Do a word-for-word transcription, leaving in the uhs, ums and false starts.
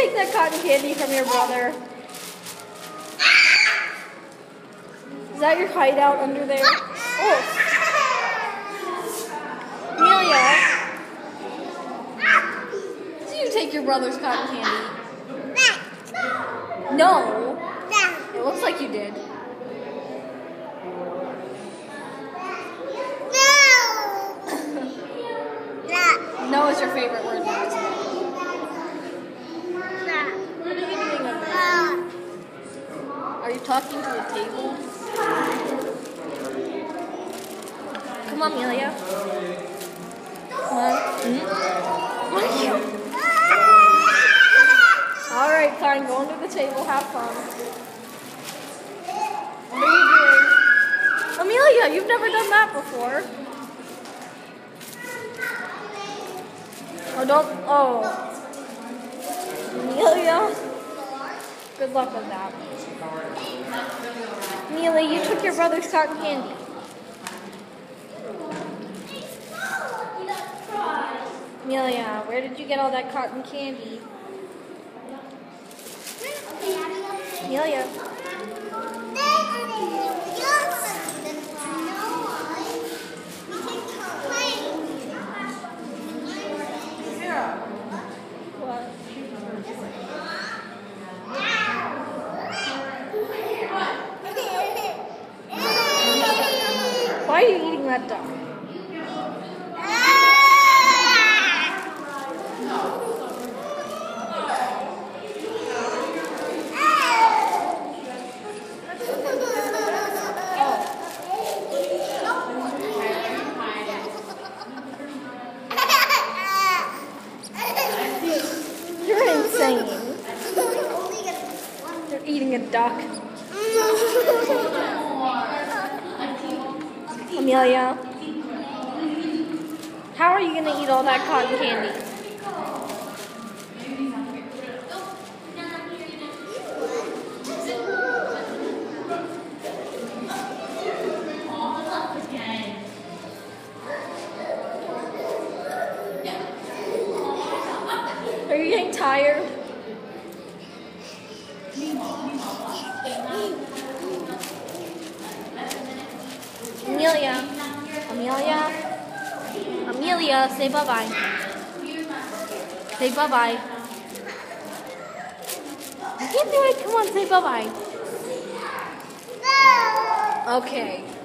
take that cotton candy from your brother? Is that your hideout under there? Oh. Amelia. Did you take your brother's cotton candy? No. It looks like you did. No is your favorite word now, isn't it? What are you doing over there? Are you talking to the table? Come on, Amelia. Come on. Hmm? What are you? Alright, fine. Go under the table. Have fun. What are you doing? Amelia, you've never done that before. Oh, don't. Oh. Amelia. Good luck with that. Amelia, you took your brother's cotton candy. Amelia, where did you get all that cotton candy? Amelia. What? Why are you eating that duck? You're insane. They're eating a duck. Amelia, how are you going to eat all that cotton candy? Are you getting tired? Amelia, Amelia, Amelia, say bye-bye. Say bye-bye. You can't do it. Come on, say bye-bye. Okay.